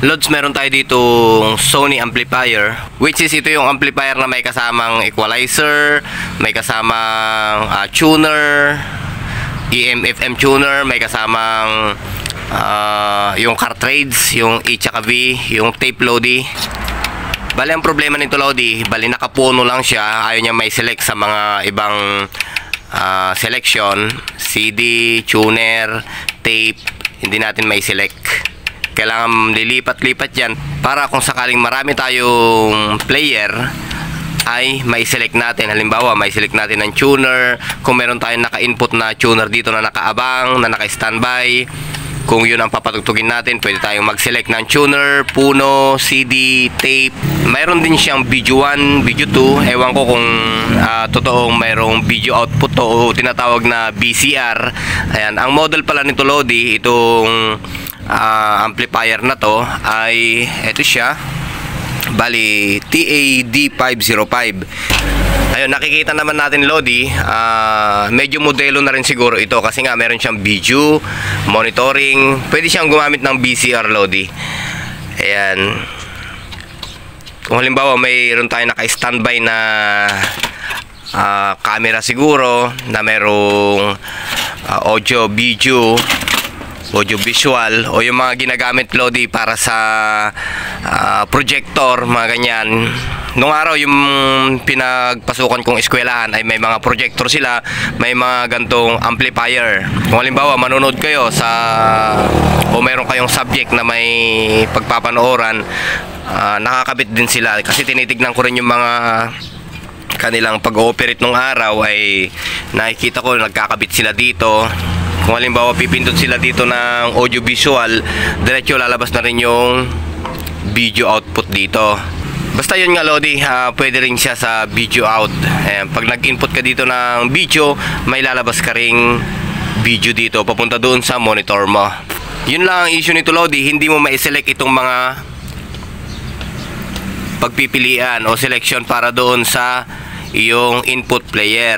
Lods, meron tayo dito Sony amplifier, which is ito yung amplifier na may kasamang equalizer, may kasamang tuner, EM/FM tuner, may kasamang yung cartridge, yung E/V, yung tape Lodi. Bali, ang problema nito Lodi, bali nakapuno lang siya, ayaw niya may select sa mga ibang selection, CD, tuner, tape, hindi natin may select. Kailangan lilipat-lipat yan para kung sakaling marami tayong player ay may select natin. Halimbawa, may select natin ng tuner, kung meron tayong naka-input na tuner dito na nakaabang, na naka-standby, kung yun ang papatugtugin natin, pwede tayong mag-select ng tuner, puno, CD, tape. Mayroon din siyang video 1, video 2. Ewan ko kung totoong mayroong video output to o tinatawag na VCR. Ayan, ang model pala nito Lodi, itong amplifier na to ay ito siya, bali TAD505. Ayun, nakikita naman natin Lodi, medyo modelo na rin siguro ito kasi nga meron siyang video monitoring, pwede siyang gumamit ng VCR Lodi. Ayan, kung halimbawa mayroon tayo naka-standby na camera siguro na merong audio, video, audio visual, o yung mga ginagamit Lodi para sa projector, mga ganyan. Nung araw yung pinagpasukan kong eskwelahan ay may mga projector sila, may mga gantong amplifier. Kung halimbawa manonood kayo sa o meron kayong subject na may pagpapanooran, nakakabit din sila kasi tinitignan ko rin yung mga kanilang pag-ooperate nung araw, ay nakikita ko nagkakabit sila dito. Kung halimbawa pipindot sila dito ng audio visual, diretso lalabas na rin yung video output dito. Basta yun nga Lodi, pwede rin siya sa video out. Ayan, pag nag-input ka dito ng video, may lalabas ka ring video dito papunta doon sa monitor mo. Yun lang ang issue nito Lodi, hindi mo ma-select itong mga pagpipilian o selection para doon sa iyong input player.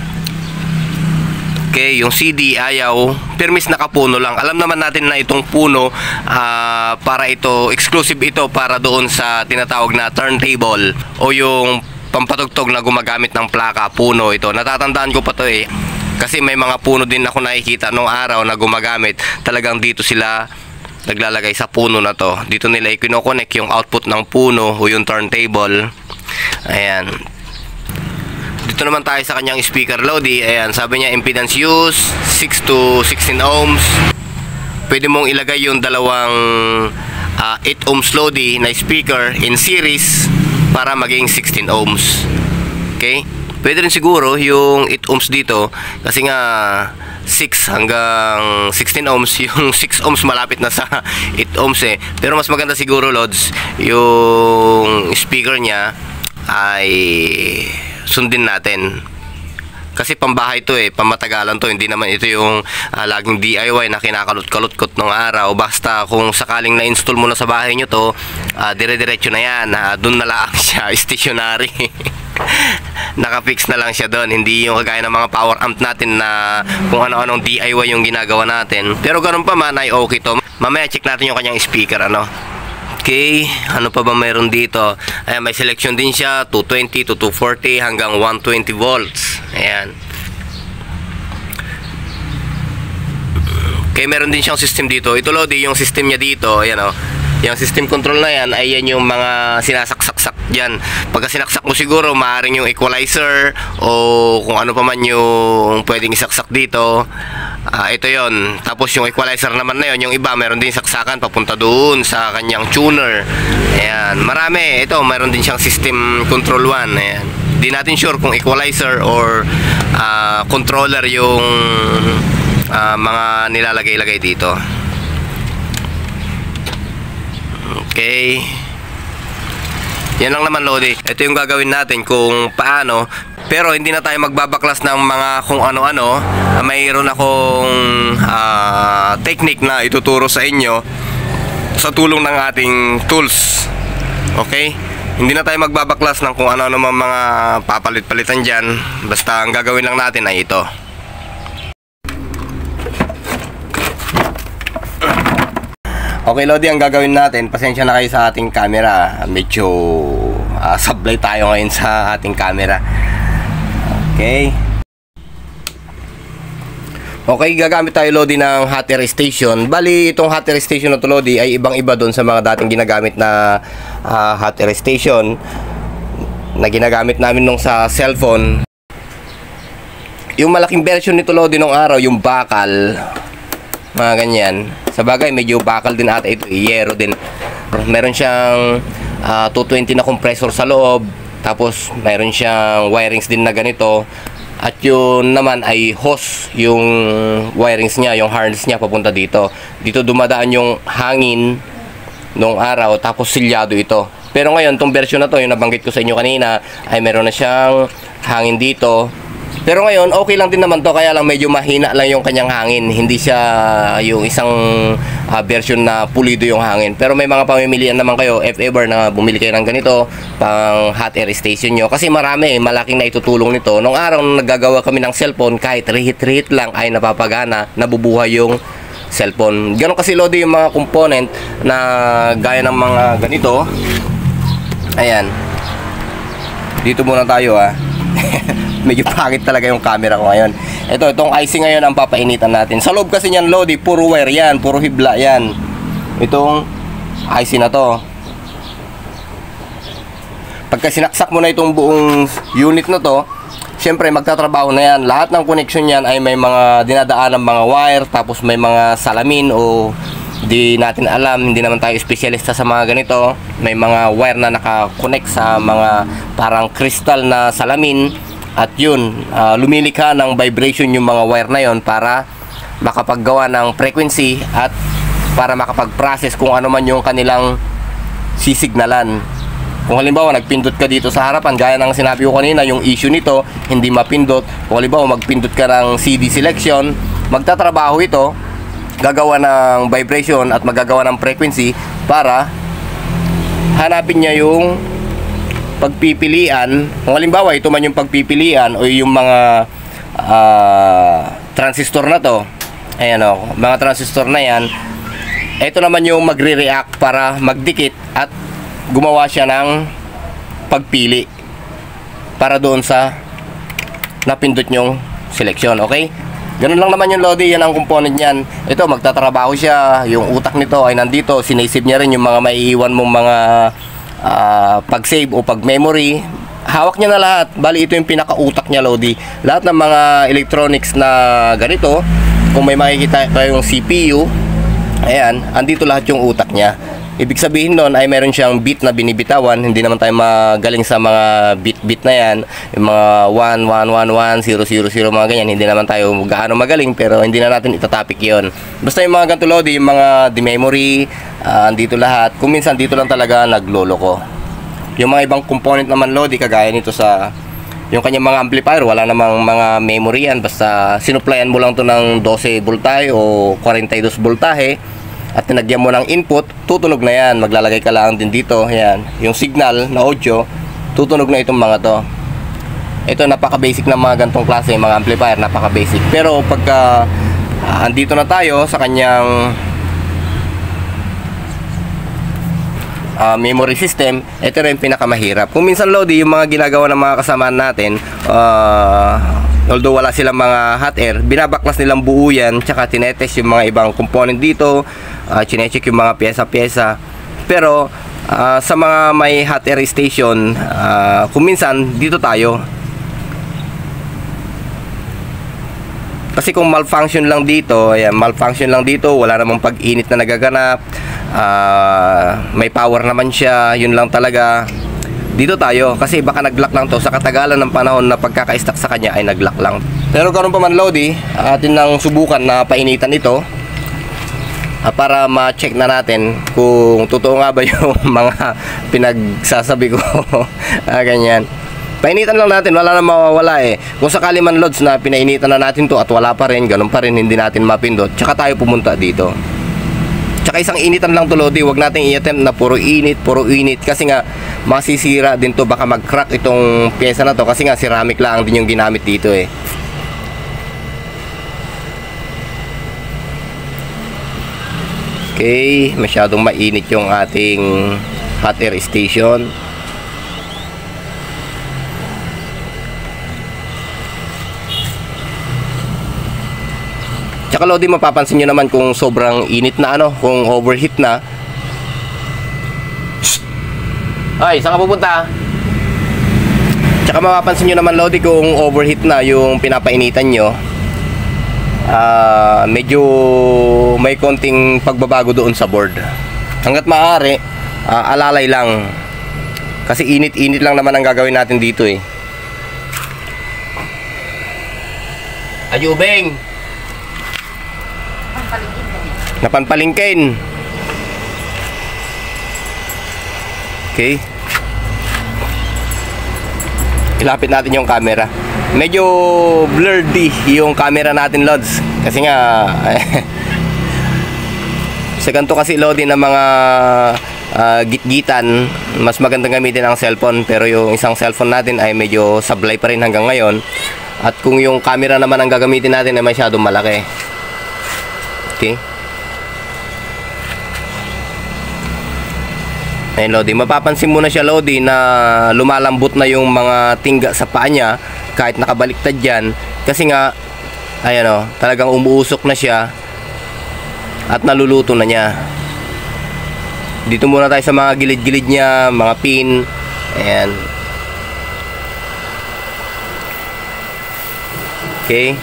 Okay, yung CD ayaw, permis nakapuno lang. Alam naman natin na itong puno, para ito, exclusive ito para doon sa tinatawag na turntable o yung pampatugtog na gumagamit ng plaka, puno ito. Natatandaan ko pa to kasi may mga puno din ako nakikita nung araw na gumagamit. Talagang dito sila naglalagay sa puno na to. Dito nila i-connect yung output ng puno o yung turntable. Ayan. Dito naman tayo sa kanyang speaker Lodi. Ayan, sabi niya impedance use 6 to 16 ohms. Pwede mong ilagay yung dalawang 8 ohms Lodi na speaker in series para maging 16 ohms. Okay? Pwede rin siguro yung 8 ohms dito kasi nga 6 hanggang 16 ohms. Yung 6 ohms malapit na sa 8 ohms Pero mas maganda siguro Lods, yung speaker niya ay sundin natin kasi pambahay to pamatagalan to, hindi naman ito yung laging DIY na kinakalot-kalot-kot ng araw. Basta kung sakaling na-install mo na sa bahay nyo to, dire-diretso na yan, dun na lang siya, stationary. Nakafix na lang siya doon, hindi yung kagaya ng mga power amp natin na kung ano-anong DIY yung ginagawa natin. Pero ganun pa man ay okay to. Mamaya check natin yung kanyang speaker Okay, ano pa ba mayroon dito? Ayan, may selection din siya, 220 to 240 hanggang 120 volts. Ayan. Okay, meron din siyang system dito. Ito Lodi, yung system niya dito, ayan yung system control na yan, ay yan yung mga sinasaksak dyan. Pagka sinaksak mo siguro, maaaring yung equalizer o kung ano pa man yung pwedeng isaksak dito. Ito yon. Tapos yung equalizer naman na yon, yung iba meron din saksakan papunta doon sa kanyang tuner. Ayan, marami. Ito, meron din siyang system control 1. Ayan. Di natin sure kung equalizer or controller yung mga nilalagay-lagay dito. Okay. Yan lang naman Lodi. Ito yung gagawin natin kung paano. Pero hindi na tayo magbabaklas ng mga kung ano-ano. Mayroon akong technique na ituturo sa inyo sa tulong ng ating tools. Okay? Hindi na tayo magbabaklas ng kung ano-ano mga papalit-palitan dyan. Basta ang gagawin lang natin ay ito. Okay, Lodi, ang gagawin natin, pasensya na kayo sa ating camera. Medyo sablay tayo ngayon sa ating camera. Okay. Okay, gagamit tayo, Lodi, ng hot air station. Bali, itong hot air station na to, Lodi, ay ibang-iba doon sa mga dating ginagamit na hot air station na ginagamit namin nung sa cellphone. Yung malaking version nito, Lodi, nung araw, yung bakal, mga ganyan. Sa bagay, medyo bakal din ata ito, yero din. Meron siyang 220 na compressor sa loob. Tapos, meron siyang wirings din na ganito. At yun naman ay hose, yung wirings niya, yung harness niya papunta dito. Dito dumadaan yung hangin nung araw, tapos silyado ito. Pero ngayon, tong version na to, yung nabanggit ko sa inyo kanina, ay meron na siyang hangin dito. Pero ngayon, okay lang din naman to, kaya lang medyo mahina lang yung kanyang hangin. Hindi siya yung isang version na pulido yung hangin. Pero may mga pamimilian naman kayo, if ever na bumili kayo ng ganito, pang hot air station nyo. Kasi marami, malaking na itutulong nito. Nung araw na naggagawa kami ng cellphone, kahit rihit-rihit lang ay napapagana, nabubuhay yung cellphone. Ganon kasi, Lodi, yung mga component na gaya ng mga ganito. Ayan. Dito muna tayo, medyo pangit talaga yung camera ko ngayon. Itong IC ngayon ang papainitan natin. Sa loob kasi niyan, Lodi, puro wire yan, puro hibla yan. Itong IC na to. Pagka sinaksak mo na itong buong unit na to, syempre magtatrabaho na yan. Lahat ng connection yan ay may mga dinadaan ng mga wire, tapos may mga salamin o di natin alam, hindi naman tayo espesyalista sa mga ganito. May mga wire na nakakonect sa mga parang crystal na salamin. At yun, lumilikha ng vibration yung mga wire na yon para makapaggawa ng frequency at para makapag-process kung ano man yung kanilang sisignalan. Kung halimbawa nagpindot ka dito sa harapan, gaya ng sinabi ko kanina, yung issue nito, hindi mapindot. Kung halimbawa magpindot ka ng CD selection, magtatrabaho ito, gagawa ng vibration at magagawa ng frequency para hanapin niya yung pagpipilian. Kung halimbawa ito man yung pagpipilian o yung mga transistor na to, ayan o, mga transistor na yan, ito naman yung magre-react para magdikit at gumawa siya ng pagpili para doon sa napindot nyong selection. Okay, ganun lang naman yung, Lodi, yan ang component niyan. Ito, magtatrabaho siya, yung utak nito ay nandito, sinisave niya rin yung mga maiiwan mong mga pag-save o pag-memory. Hawak niya na lahat. Bali, ito yung pinaka-utak niya, Lodi. Lahat ng mga electronics na ganito, kung may makikita kayong CPU, ayan, andito lahat yung utak niya. Ibig sabihin nun ay meron siyang bit na binibitawan. Hindi naman tayo magaling sa mga bit-bit na yan, yung mga 1, 1, 1, 1, 0, 0, 0, mga ganyan. Hindi naman tayo gaano magaling, pero hindi na natin itatopic yon. Basta yung mga ganito, Lodi, yung mga memory, andito lahat. Kung minsan dito lang talaga nagloloko. Yung mga ibang component naman, Lodi, kagaya nito sa yung kanyang mga amplifier, wala namang mga memory yan. Basta sinuplayan mo lang to ng 12 voltahe o 42 voltahe at tinagyan mo ng input, tutunog na yan. Maglalagay ka lang din dito, yan, yung signal na audio, tutunog na itong mga to. Ito, napaka-basic ng mga gantong klase, mga amplifier, napaka-basic. Pero pagka andito na tayo sa kanyang memory system, ito rin pinakamahirap. Kung minsan, Lodi, yung mga ginagawa ng mga kasamaan natin, although wala silang mga hot air, binabaklas nilang buo yan, tsaka tinetest yung mga ibang component dito, chinecheck yung mga pyesa-pyesa. Pero sa mga may hot air station, kung minsan dito tayo, kasi kung malfunction lang dito, ayan, malfunction lang dito, wala namang pag-init na nagaganap, may power naman siya, yun lang talaga, dito tayo. Kasi baka nag-lock lang to, sa katagalan ng panahon na pagkaka-stack sa kanya ay nag-lock lang. Pero karon pa man, Lodi, atin nang subukan na painitan ito para ma-check na natin kung totoo nga ba yung mga pinagsasabi ko. Ganyan. Painitan lang natin, wala na mawawala eh. Kung sakali man, Lods, na pinainitan na natin to at wala pa rin, ganun pa rin, hindi natin mapindot, tsaka tayo pumunta dito. Tsaka isang initan lang to, Lodi, wag natin i-attempt na puro init, kasi nga masisira din to, baka mag-crack itong pyesa na to, kasi nga ceramic lang din yung ginamit dito eh. Okay, masyadong mainit yung ating hot air station. Tsaka Lodi, mapapansin nyo naman kung sobrang init na kung overheat na. Ay, saan ka pupunta? Tsaka mapapansin nyo naman Lodi kung overheat na yung pinapainitan nyo. Medyo may konting pagbabago doon sa board. Hanggat maaari, alalay lang. Kasi init-init lang naman ang gagawin natin dito eh. Ayubeng! Napanpalingkin. Okay. Ilapit natin yung camera. Medyo blurry yung camera natin, Lods. Kasi nga sa ganito kasi Lodi ng mga gitgitan, mas magandang gamitin ang cellphone. Pero yung isang cellphone natin ay medyo sablay pa rin hanggang ngayon. At kung yung camera naman ang gagamitin natin ay masyadong malaki. Okay. Ayun Lodi, mapapansin mo na siya Lodi na lumalambot na yung mga tingga sa paa niya kahit nakabaliktad yan. Kasi nga, ayan talagang umuusok na siya at naluluto na niya. Dito muna tayo sa mga gilid-gilid niya, mga pin. Ayan. Okay.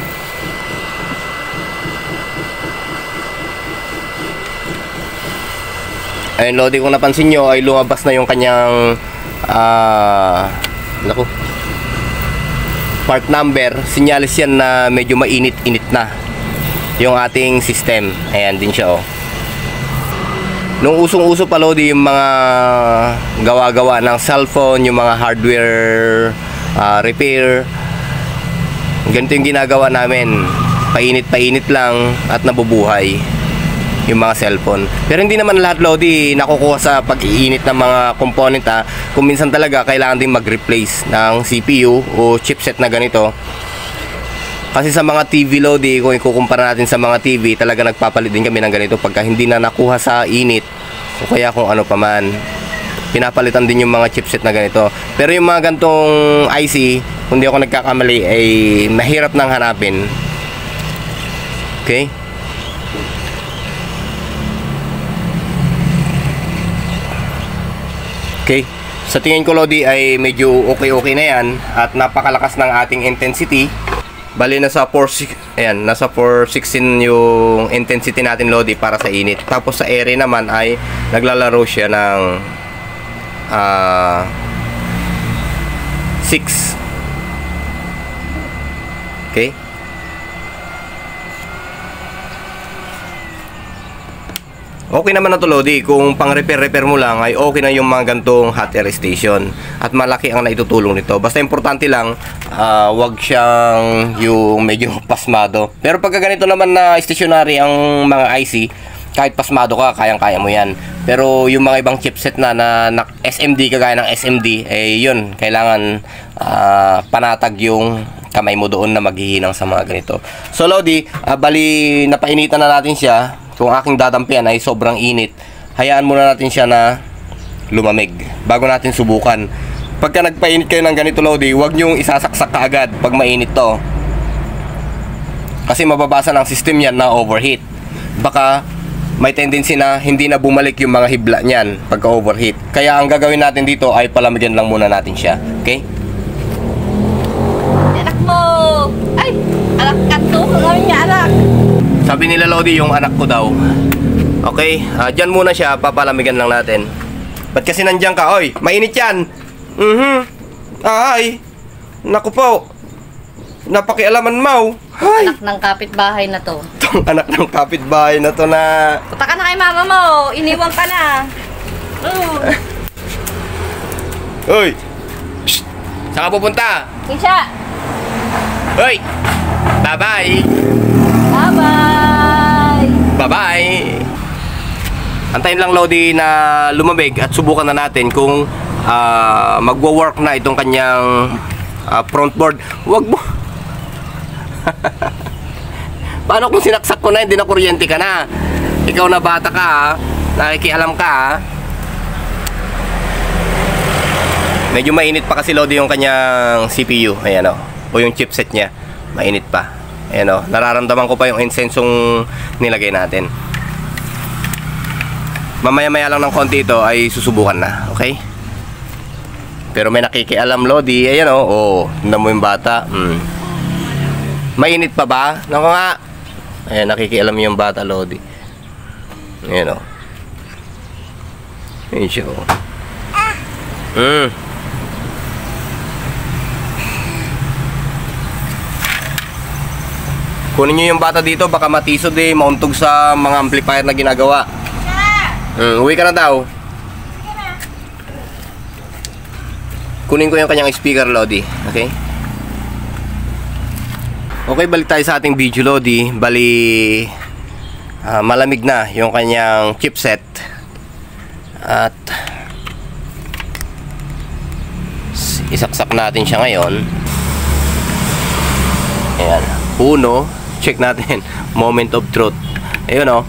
Ayun Lodi, kung napansin nyo ay lumabas na yung kanyang part number. Sinyalis yan na medyo mainit-init na yung ating system. Ayan din siya Nung usong-uso pa Lodi yung mga gawa-gawa ng cellphone, yung mga hardware repair, ganito yung ginagawa namin. Painit-painit lang at nabubuhay yung mga cellphone. Pero hindi naman lahat Lodi nakukuha sa pag-iinit ng mga component Kung minsan talaga kailangan din mag-replace ng CPU o chipset na ganito. Kasi sa mga TV Lodi, kung ikukumpara natin sa mga TV, talaga nagpapalit din kami ng ganito pagka hindi na nakuha sa init o kaya kung ano pa man. Pinapalitan din yung mga chipset na ganito. Pero yung mga gantong IC, kung di ako nagkakamali, ay mahirap nang hanapin. Okay? Okay, sa tingin ko Lodi ay medyo okay na yan at napakalakas ng ating intensity. Bali nasa 4, ayan, nasa 416 yung intensity natin Lodi para sa init. Tapos sa ere naman ay naglalaro siya ng 6. Okay. Okay naman na to Lodi, kung pang repair mo lang ay okay na yung mga gantong hot air station at malaki ang naitutulong nito. Basta importante lang wag siyang yung medyo pasmado. Pero pagka ganito naman na stationary ang mga IC, kahit pasmado ka, kayang-kaya mo yan. Pero yung mga ibang chipset na SMD, kagaya ng SMD, yun, kailangan panatag yung kamay mo doon na maghihinang sa mga ganito. So Lodi, bali napainitan na natin siya. Kung aking dadampian ay sobrang init, hayaan muna natin siya na lumamig bago natin subukan. Pagka nagpainit kayo ng ganito Lodi, huwag nyong isasaksak kaagad pag mainit to. Kasi mababasa ng system yan na overheat. Baka may tendency na hindi na bumalik yung mga hibla niyan pagka overheat. Kaya ang gagawin natin dito ay palamigyan lang muna natin siya. Okay? Anak mo! Ay! Anak ka to! Ang niya anak! Sabi nila Lodi yung anak ko daw. Okay, dyan muna siya, papalamigan lang natin. Ba't kasi nandyan ka? Oy, mainit yan. Ay, naku po. Napakialaman mo. Ay. Anak ng kapitbahay na to. Itong anak ng kapitbahay na to na... Punta ka na kay mama mo. Iniwan ka na. Uy. Shh. Saan ka pupunta? Kisha. Uy. Bye-bye. Bye-bye. Bye-bye. Antayin lang Lodi na lumamig at subukan na natin kung magwo-work na itong kanyang front board. Wag mo. Paano kung sinaksak ko na, hindi na kuryente ka na? Ikaw na bata ka ha. Nakikialam ka ha. Medyo mainit pa kasi Lodi yung kanyang CPU. Ayan o. O yung chipset niya. Mainit pa. Ayan o. Nararamdaman ko pa yung insensong nilagay natin. Mamaya-maya lang ng konti ito ay susubukan na. Okay? Pero may nakikialam Lodi. Ayan o. Oh, tingnan mo yung bata. Mainit pa ba? Naku nga. Ayan, nakikialam yung bata Lodi. Ayan o. Ayan siya o. Kunin nyo yung bata dito, baka matisod eh, mauntog sa mga amplifier na ginagawa. Uwi ka na daw. Kunin ko yung kanyang speaker, Lodi. Okay? Okay, balik tayo sa ating video, Lodi. Bali, malamig na yung kanyang chipset. At isaksak natin siya ngayon. Ayan. Uno. Check natin. Moment of truth. Ayun o.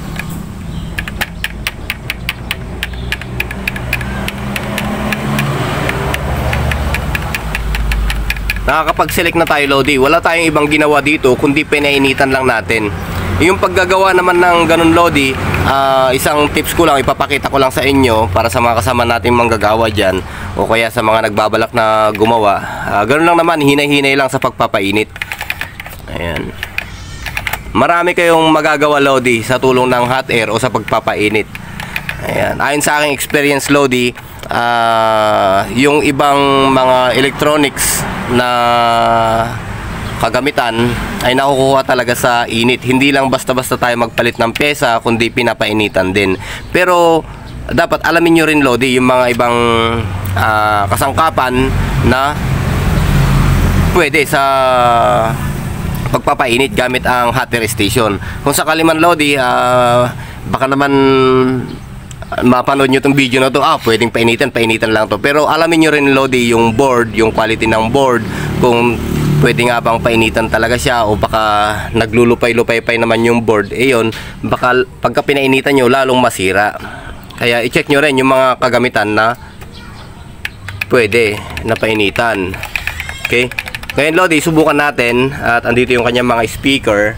Nakakapag-select na tayo Lodi. Wala tayong ibang ginawa dito kundi pinainitan lang natin. Yung paggagawa naman ng ganun Lodi, isang tips ko lang, ipapakita ko lang sa inyo para sa mga kasama nating manggagawa dyan o kaya sa mga nagbabalak na gumawa. Ganun lang naman, hinay-hinay lang sa pagpapainit. Ayan. Marami kayong magagawa Lodi sa tulong ng hot air o sa pagpapainit. Ayan. Ayon sa aking experience Lodi, yung ibang mga electronics na kagamitan ay nakukuha talaga sa init. Hindi lang basta-basta tayo magpalit ng pyesa, kundi pinapainitan din. Pero dapat alamin nyo rin Lodi yung mga ibang kasangkapan na pwede sa pagpapainit gamit ang hot air station. Kung sakali man Lodi, baka naman mapanood nyo itong video na to, pwedeng painitan lang to. Pero alamin nyo rin Lodi yung board, yung quality ng board, kung pwede nga bang painitan talaga siya o baka naglulupay-lupay naman yung board. Yun, baka pagka pinainitan nyo lalong masira. Kaya i-check nyo rin yung mga kagamitan na pwede na painitan. Okay? Ngayon Lodi, subukan natin at andito yung kanyang mga speaker.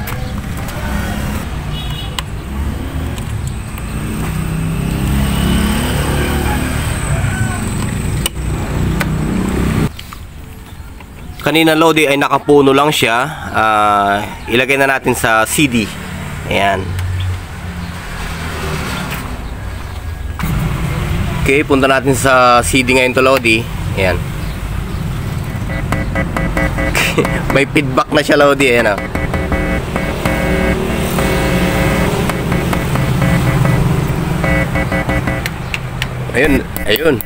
Kanina Lodi ay nakapuno lang siya. Ilagay na natin sa CD. Ayan. Okay, punta natin sa CD ngayon to Lodi. Ayan. May feedback na siya Lodi. Ayan o. Ayun.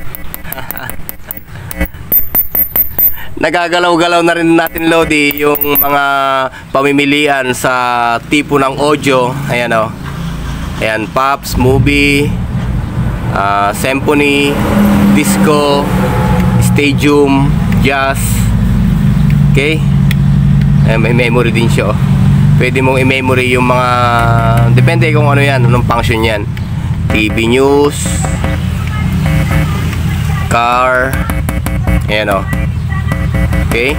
Nagagalaw-galaw na rin natin Lodi yung mga pamimilian sa tipo ng audio. Ayan o. Ayan, pops, movie, symphony, disco, stadium, jazz. Okay? Ayan, may memory din siya. Pwede mong i-memory yung mga, depende kung ano yan, anong function yan. TV news, car. Ayan o. Okay.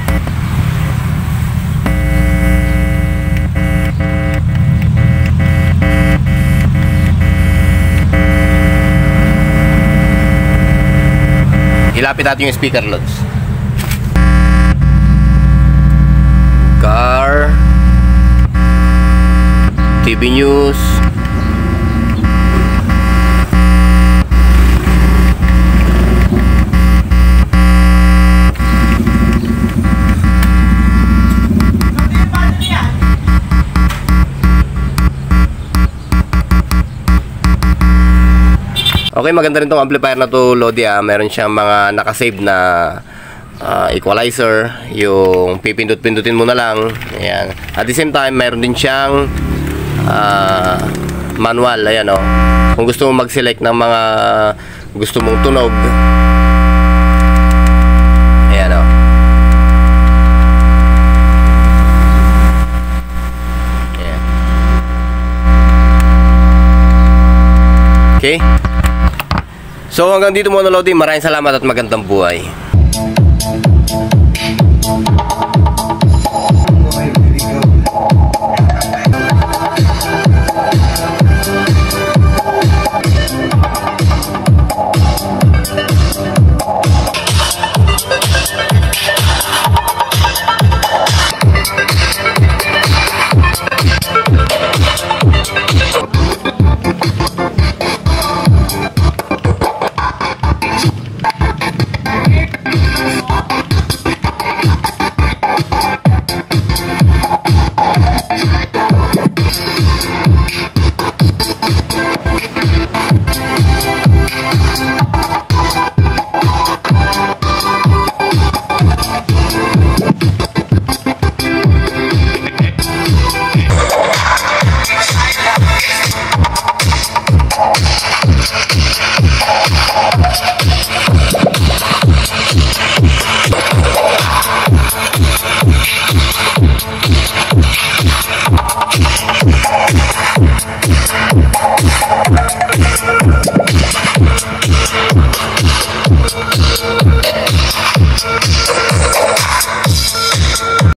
Ilapit natin yung speaker loads. Car, TV news, okay, maganda rin tong amplifier na to Lodi. Meron siyang mga nakasave na equalizer, yung pipindut-pindutin mo na lang. Ayan. At the same time, meron din siyang manual. Ayan o. Kung gusto mo mag-select ng mga gusto mong tunog. Ayan o. Ayan. Okay? So hanggang dito muna, Lodi. Maraming salamat at magandang buhay.